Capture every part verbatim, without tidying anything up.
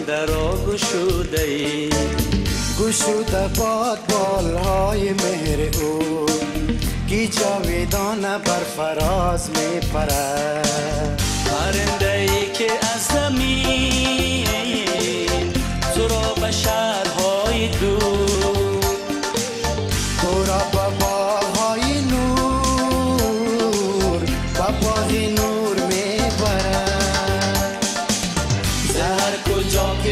پرنده را گشوده ای، گشوده باد بالهای مهر او، کی جاویدانه بر فراز می پرد. پرنده ای که از زمین تو را به شهرهای دور، تو را به باغهای نور، به باغ نور می برد. ز هر کجا که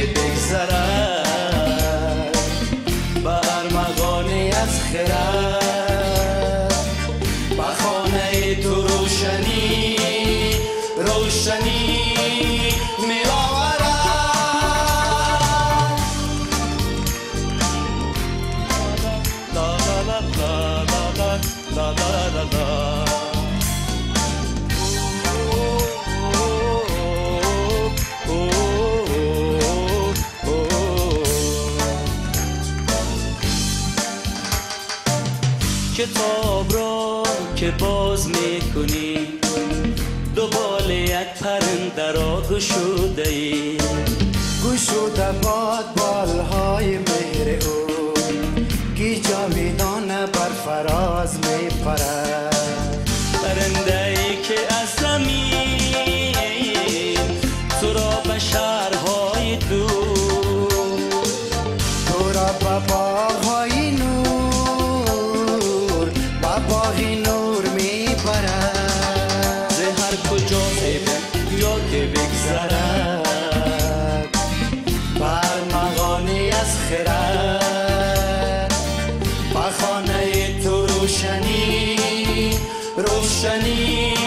بگذرد به ارمغانی از خرد، به خانه تو روشنی روشنی می آورد. لا لا لا لا لا لا لا لا. کتاب را که باز میکنی دوبال یک پرنده را گشوده ای، گشوده باد بالهای مهر او، کی جاویدانه بر فراز می پرد. پرنده ای که از زمین تو را به شهرهای دور، تو را به باغهای نور، به باغ نور می برد. ز هر کجا یا که بگذرد بر مغانی از خرد، به خانه تو روشنی روشنی